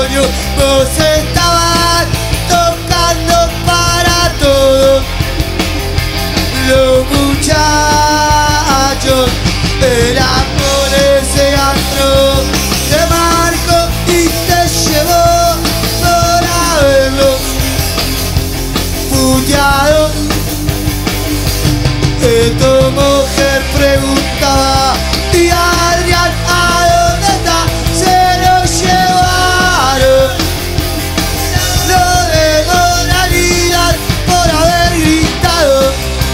matrimonio. Vos estabas tocando para todos los muchachos. El amor ese antro te marcó y te llevó por haberlo puteado. Tu mujer preguntaba: y Adrián, ¿a dónde está? Se lo llevaron. Lo de moralidad por haber gritado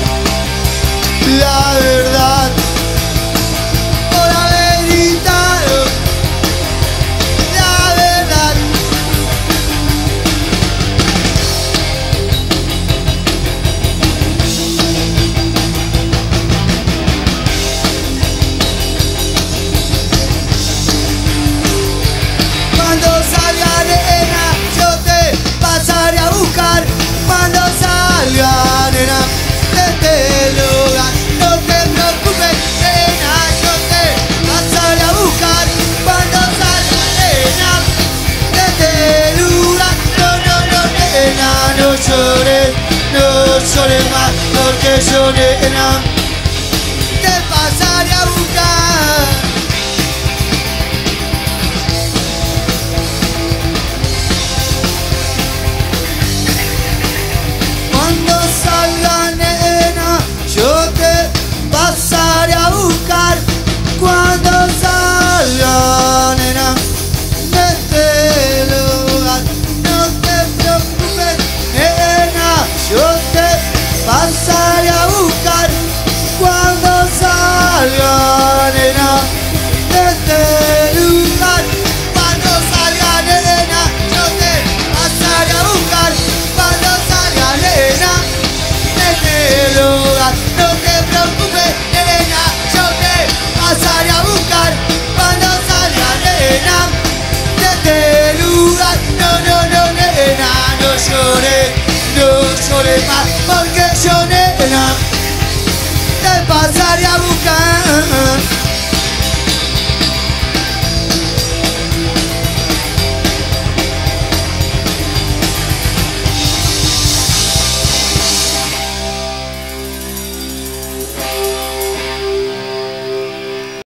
la verdad, por haber gritado la verdad. Cuando salga nena, yo te pasaré a buscar. Cuando salga nena, de este lugar, no te preocupes nena, yo te pasaré a buscar. Cuando salga nena, de este lugar, no nena, no llores más, porque yo nena te pasaré a buscar.